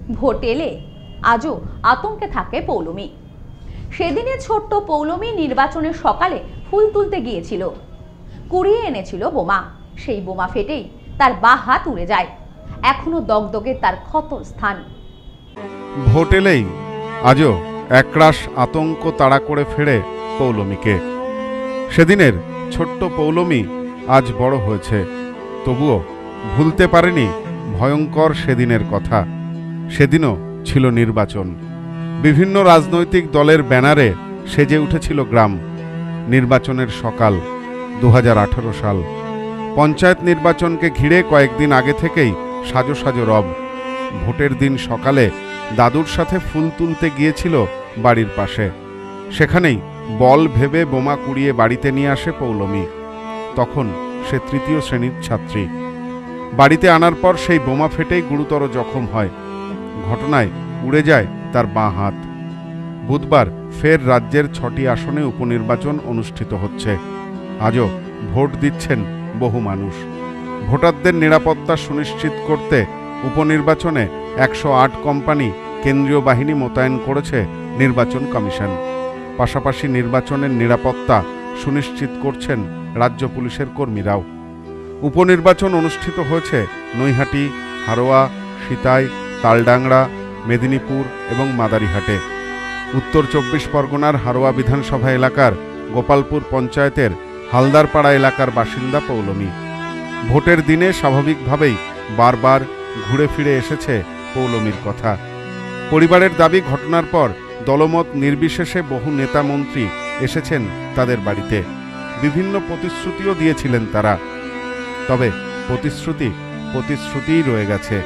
Vote এলে আজও আতঙ্কে থাকে পৌলমী। সেদিনে ছোট্ট পৌলমী নির্বাচনের সকালে ফুল তুলতে গিয়েছিল, কুড়িয়ে এনেছিল বোমা। সেই বোমা ফেটেই তার বাঁ হাত উড়ে যায়। এখনো দগদগে তার ক্ষত স্থান। ভোট এলেই আজও একরাশ আতঙ্ক তাড়া করে ফেরে পৌলমীকে। সেদিনের ছোট্ট পৌলমী আজ বড় হয়েছে, তবুও ভুলতে পারেনি ভয়ঙ্কর সেদিনের কথা। সেদিনও ছিল নির্বাচন। বিভিন্ন রাজনৈতিক দলের ব্যানারে সেজে উঠেছিল গ্রাম। নির্বাচনের সকাল 2018 সাল। পঞ্চায়েত নির্বাচনকে ঘিরে কয়েকদিন আগে থেকেই সাজো সাজো রব। ভোটের দিন সকালে দাদুর সাথে ফুল তুলতে গিয়েছিল বাড়ির পাশে। সেখানেই বল ভেবে বোমা কুড়িয়ে বাড়িতে নিয়ে আসে পৌলমী। তখন সে 3য় শ্রেণীর ছাত্রী। বাড়িতে আনার পর সেই বোমা ফেটেই গুরুতর জখম হয়। ঘটনায় উড়ে যায় তার বাঁ হাত। বুধবার ফের রাজ্যের 6টি আসনে উপনির্বাচন অনুষ্ঠিত হচ্ছে। আজও ভোট দিচ্ছেন বহু মানুষ। ভোটারদের নিরাপত্তা সুনিশ্চিত করতে উপনির্বাচনে 108 কোম্পানি কেন্দ্রীয় বাহিনী মোতায়েন করেছে নির্বাচন কমিশন। পাশাপাশি নির্বাচনের নিরাপত্তা সুনিশ্চিত করছেন রাজ্য পুলিশের কর্মীরাও। উপনির্বাচন অনুষ্ঠিত হয়েছে নৈহাটি, হারোয়া, সিতাই, তালডাংরা, মেদিনীপুর এবং মাদারিহাটে। উত্তর 24 পরগনার হারোয়া বিধানসভা এলাকার গোপালপুর পঞ্চায়েতের হালদারপাড়া এলাকার বাসিন্দা পৌলমী। ভোটের দিনে স্বাভাবিকভাবেই বারবার ঘুরে ফিরে এসেছে পৌলমীর কথা। পরিবারের দাবি, ঘটনার পর দলমত নির্বিশেষে বহু নেতা মন্ত্রী এসেছেন তাদের বাড়িতে। বিভিন্ন প্রতিশ্রুতিও দিয়েছিলেন তারা, তবে প্রতিশ্রুতিই রয়ে গেছে।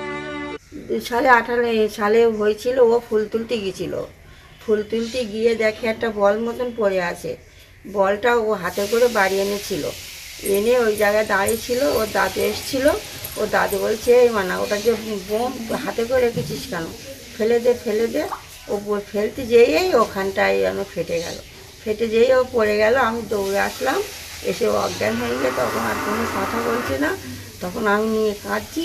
2018 সালে হয়েছিল, ও ফুল তুলতে গিয়েছিল। ফুল তুলতে গিয়ে দেখে একটা বল মতন পড়ে আছে। বলটা ও হাতে করে বাড়ি এনেছিল। এনে ওই জায়গায় দাঁড়িয়েছিল। ওর দাদু এসেছিল। ও দাদু বলছে, মানা ওটা যে বোম হাতে করে রেখেছিস কেন, ফেলে দে। ও ফেলতে যেয়েই ওখানটায় যেন ফেটে গেল। ফেটে যেয়েই ও পড়ে গেল। আমি দৌড়ে আসলাম, এসে অজ্ঞান হয়ে গেলে তখন আর কোনো কথা বলছে না। তখন আমি নিয়ে কাঁদছি।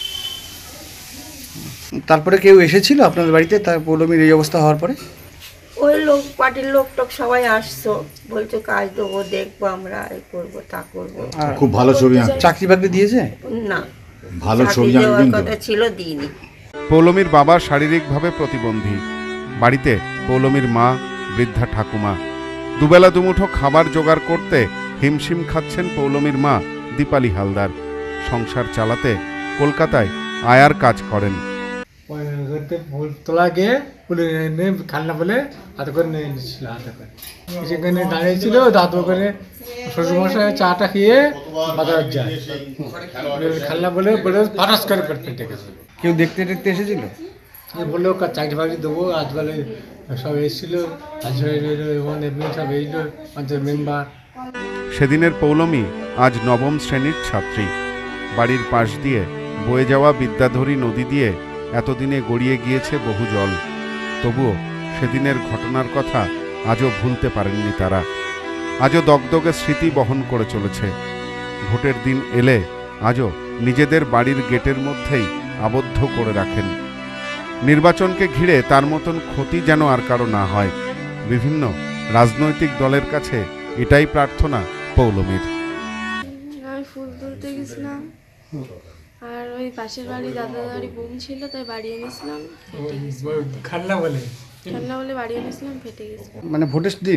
তারপরে কেউ এসেছিল আপনাদের বাড়িতে তার পৌলমীর এই অবস্থা হওয়ার পরে? ওই লোক, পার্টির লোক টোক সবাই আসছো, বলছো কাজ দেবো, দেখবো, আমরা এই করবো তা করবো। খুব ভালো ছবি চাকরি বাকরি দিয়েছে না, ভালো ছবি দেওয়ার কথা ছিল, দিইনি। পৌলমীর বাবা শারীরিকভাবে প্রতিবন্ধী। বাড়িতে পৌলমীর মা, বৃদ্ধা ঠাকুমা। দুবেলা দুমুঠো খাবার জোগাড় করতে হিমশিম খাচ্ছেন পৌলমীর মা দীপালি হালদার। সংসার চালাতে কলকাতায় আয়ার কাজ করেন। ফুল তোলা গিয়ে ফুলে খান্না বলে হাতে করে নিয়ে নিচ্ছিল, হাতে করে সেখানে দাঁড়িয়েছিল। দাদু করে শ্বশুরমশাই চাটা খেয়ে বাজার যায়, খান্না বলে ফাটাস করে ফেটে গেছে। কেউ দেখতে এসেছিল? বললো চাকরি বাকরি দেবো। আজ বলে সব এসেছিল, আজ এবং এমনি সব এসেছিল, পঞ্চায়েত মেম্বার। সেদিনের পৌলমী আজ 9ম শ্রেণীর ছাত্রী। বাড়ির পাশ দিয়ে বয়ে যাওয়া বিদ্যাধরী নদী দিয়ে এতদিনে গড়িয়ে গিয়েছে বহু জল। তবুও সেদিনের ঘটনার কথা আজও ভুলতে পারেননি তারা। আজও দগদগে স্মৃতি বহন করে চলেছে। ভোটের দিন এলে আজও নিজেদের বাড়ির গেটের মধ্যেই আবদ্ধ করে রাখেন। নির্বাচনকে ঘিরে তার মতন ক্ষতি যেন আর কারো না হয়। বিভিন্ন রাজনৈতিক দলের কাছে এটাই প্রার্থনা পৌলমীর। আমি ফুল তুলতে গেছিলাম, আর ওই পাশের বাড়ি দাদার বাড়ি বোম ছিল, তাই বাড়ি এনেছিলাম, ফেটে গেছে। খান্না বলে বাড়ি এনেছিলাম, ফেটে গেছে। মানে ভোটের দিন?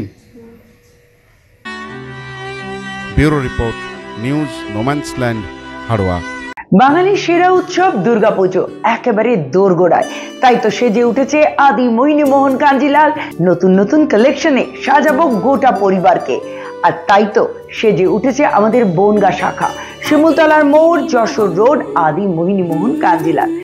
Bureau report, news no man's land, Haroa. বাঙালির সেরা উৎসব দুর্গাপুজো একেবারে দোরগোড়ায়, তাই তো সেজে উঠেছে আদি মোহিনীমোহন কাঞ্জিলাল। নতুন কালেকশনে সাজাবো গোটা পরিবারকে। আর তাই তো সেজে উঠেছে আমাদের বনগাঁ শাখা, শিমুলতলার মোড়, যশোর রোড, আদি মোহিনীমোহন কাঞ্জিলাল।